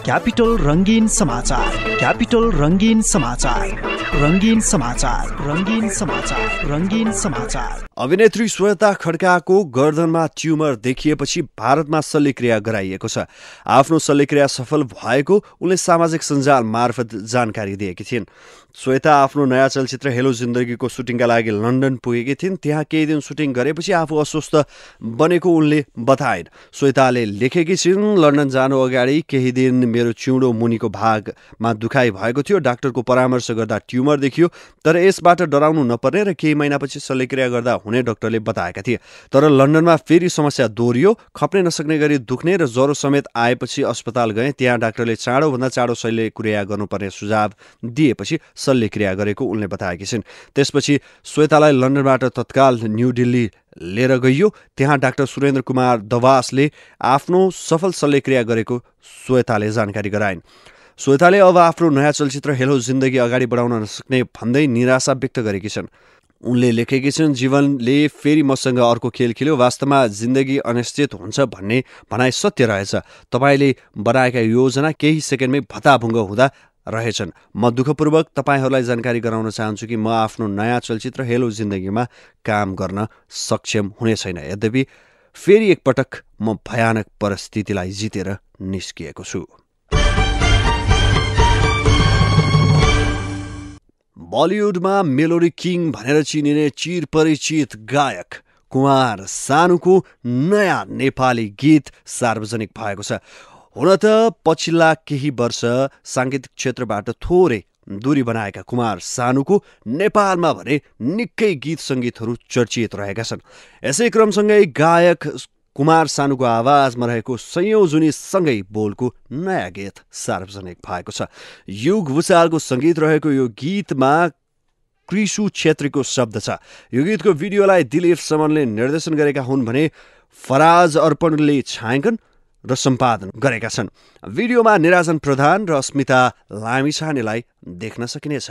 Capital रंगीन समाचार, capital रंगीन समाचार, रंगीन समाचार, रंगीन समाचार, रंगीन समाचार। अभिनेत्री श्वेता खड्काको गर्दनमा ट्युमर देखिएपछि भारतमा शल्यक्रिया गराइएको छ। आफ्नो शल्यक्रिया सफल भएको उनले सामाजिक सञ्जाल मार्फत जानकारी दिएकी थिइन्। श्वेता आफ्नो नयाँ चलचित्र हेलो जिन्दगीको सुटिङका लागि लन्डन पुगेकी थिइन्। त्यहाँ केही दिन सुटिङ गरेपछि आफू अस्वस्थ बनेको उनले बताइन्। श्वेताले लेखेकी छिन्, लन्डन जानु अगाडि केही दिन मेरो चिउँडो मुनिको भागमा दुखाइ भएको थियो। डाक्टरको परामर्श गर्दा ट्युमर देखियो, तर यसबाट डराउनु नपर्ने र केही महिनापछि शल्यक्रिया गर्दा हुने डाक्टरले बताएका थिए। तर लन्डनमा फेरि समस्या दोहोरियो। खप्नै नसक्ने गरी दुख्ने र ज्वरो समेत आएपछि अस्पताल गए। त्यहाँ डाक्टरले चाँडोभन्दा चाँडो शल्यक्रिया गर्नुपर्ने सुझाव दिएपछि शल्यक्रिया गरेको उनले बताएकी छिन्। त्यसपछि श्वेतालाई लन्डनबाट तत्काल न्यू दिल्ली लिएर गइयो। त्यहाँ डाक्टर सुरेन्द्र कुमार दवासले आफ्नो सफल शल्यक्रिया गरेको श्वेताले जानकारी गराइन्। श्वेताले अब आफ्नो नयाँ चलचित्र हेलो जिन्दगी अगाडि बढाउन नसक्ने भन्दै निराशा व्यक्त गरेकी छन्। उनले लेखेकी छिन्, जीवनले फेरि मसँग अर्को खेल खेल्यो। वास्तवमा जिन्दगी अनिश्चित हुन्छ भन्ने भनाइ सत्य रहेछ। तपाईँले बनाएका योजना केही सेकेन्डमै भताभुङ्ग हुँदा रहेछन्। म दुःखपूर्वक तपाईँहरूलाई जानकारी गराउन चाहन्छु कि म आफ्नो नयाँ चलचित्र हेलो जिन्दगीमा काम गर्न सक्षम हुने छैन। यद्यपि फेरि एकपटक म भयानक परिस्थितिलाई जितेर निस्किएको छु। बलिउडमा मेलोडी किङ भनेर चिनिने चिरपरिचित गायक कुमार सानुको नयाँ नेपाली गीत सार्वजनिक भएको छ। हुन त पछिल्ला केही वर्ष साङ्गीतिक क्षेत्रबाट थोरै दूरी बनाएका कुमार सानुको नेपालमा भने निकै गीत सङ्गीतहरू चर्चित रहेका छन्। यसै क्रमसँगै गायक कुमार सानुको आवाजमा रहेको सयौं जुनीसँगै बोलको नयाँ गीत सार्वजनिक भएको छ। युग भुसालको सङ्गीत रहेको यो गीतमा कृषु छेत्रीको शब्द छ। यो गीतको भिडियोलाई दिलीप समनले निर्देशन गरेका हुन् भने फराज अर्पणले छायाङ्कन र सम्पादन गरेका छन्। भिडियोमा निराजन प्रधान र अस्मिता लामिछानेलाई देख्न सकिनेछ।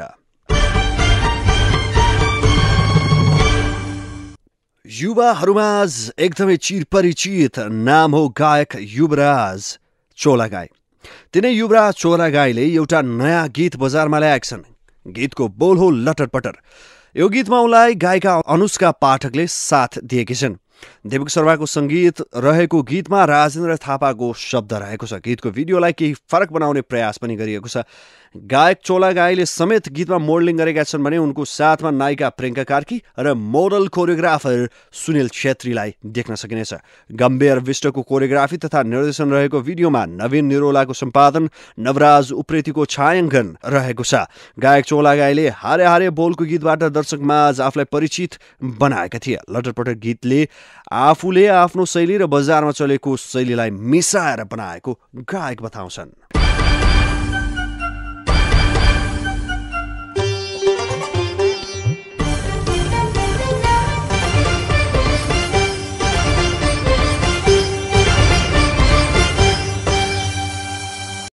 युवाहरूमाझ एकदमै चिरपरिचित नाम हो गायक युवराज चोलागाई। तिनै युवराज चोलागाईले एउटा नयाँ गीत बजारमा ल्याएका छन्। गीतको बोल हो लटरपटर। यो गीतमा उनलाई गायिका अनुष्का पाठकले साथ दिएकी छिन्। देवक शर्माको सङ्गीत रहेको गीतमा राजेन्द्र थापाको शब्द रहेको छ। गीतको भिडियोलाई केही फरक बनाउने प्रयास पनि गरिएको छ। गायक चोलागाईले समेत गीतमा मोडलिङ गरेका छन् भने उनको साथमा नायिका प्रियङ्का कार्की र मोडल कोरियोग्राफर सुनिल छेत्रीलाई देख्न सकिनेछ। गम्भीर विष्टको कोरियोग्राफी तथा निर्देशन रहेको भिडियोमा नवीन निरोलाको सम्पादन, नवराज उप्रेतीको छायाङ्कन रहेको छ। गायक चोलागाईले हारे हारे बोलको गीतबाट दर्शकमाझ आफूलाई परिचित बनाएका थिए। लटरपटर गीतले आफूले आफ्नो शैली र बजारमा चलेको शैलीलाई मिसाएर बनाएको गायक बताउँछन्।